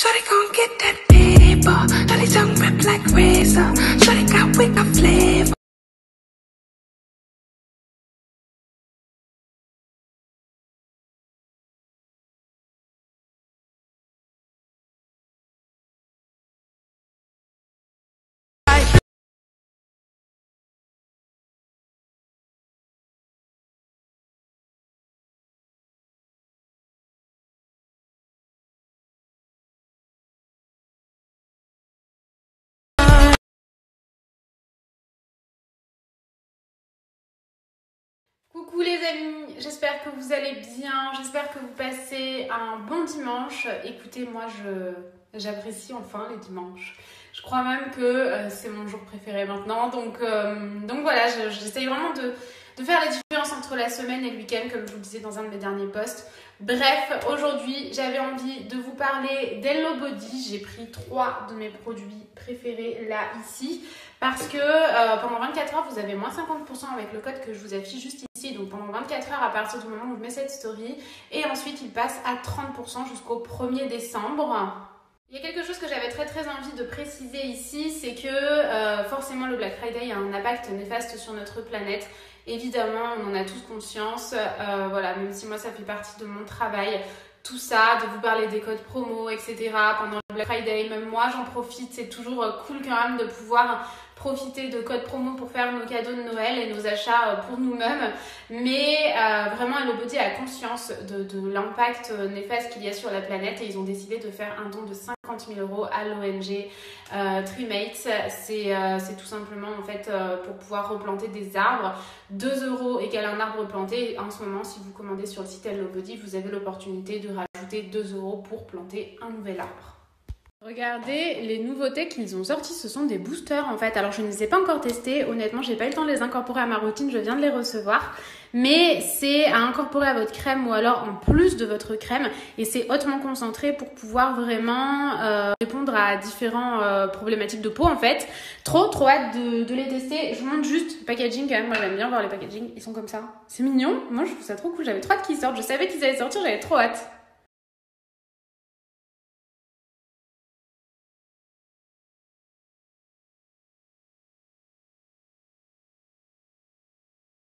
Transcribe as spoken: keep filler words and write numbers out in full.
Shawty gon' get that paper. Shawty tongue rip like razor. Shawty got wit, got flavor. Coucou les amis, j'espère que vous allez bien, j'espère que vous passez un bon dimanche. Écoutez, moi je j'apprécie enfin les dimanches. Je crois même que euh, c'est mon jour préféré maintenant. Donc, euh, donc voilà, j'essaye vraiment de, de faire la différence entre la semaine et le week-end, comme je vous le disais dans un de mes derniers posts. Bref, aujourd'hui, j'avais envie de vous parler d'Hello Body. J'ai pris trois de mes produits préférés là, ici. Parce que euh, pendant vingt-quatre heures, vous avez moins cinquante pour cent avec le code que je vous affiche juste ici. Donc pendant vingt-quatre heures à partir du moment où je mets cette story. Et ensuite, il passe à trente pour cent jusqu'au premier décembre. Il y a quelque chose que j'avais très très envie de préciser ici, c'est que euh, forcément le Black Friday a un impact néfaste sur notre planète. Évidemment, on en a tous conscience. Euh, voilà, même si moi ça fait partie de mon travail. Tout ça, de vous parler des codes promo, et cetera. Pendant le Black Friday, même moi j'en profite. C'est toujours cool quand même de pouvoir profiter de codes promo pour faire nos cadeaux de Noël et nos achats pour nous-mêmes. Mais euh, vraiment, Hello Body a conscience de, de l'impact néfaste qu'il y a sur la planète et ils ont décidé de faire un don de cinquante mille euros à l'O N G euh, Treemates. C'est euh, c'est tout simplement en fait euh, pour pouvoir replanter des arbres. deux euros égale un arbre planté. Et en ce moment, si vous commandez sur le site Hello Body, vous avez l'opportunité de rajouter deux euros pour planter un nouvel arbre. Regardez les nouveautés qu'ils ont sorties, ce sont des boosters en fait. Alors je ne les ai pas encore testés, honnêtement j'ai pas eu le temps de les incorporer à ma routine, je viens de les recevoir. Mais c'est à incorporer à votre crème ou alors en plus de votre crème. Et c'est hautement concentré pour pouvoir vraiment euh, répondre à différentes euh, problématiques de peau en fait. Trop trop hâte de, de les tester. Je vous montre juste le packaging quand même, moi j'aime bien voir les packaging, ils sont comme ça. C'est mignon, moi je trouve ça trop cool, j'avais trop hâte qu'ils sortent, je savais qu'ils allaient sortir, j'avais trop hâte.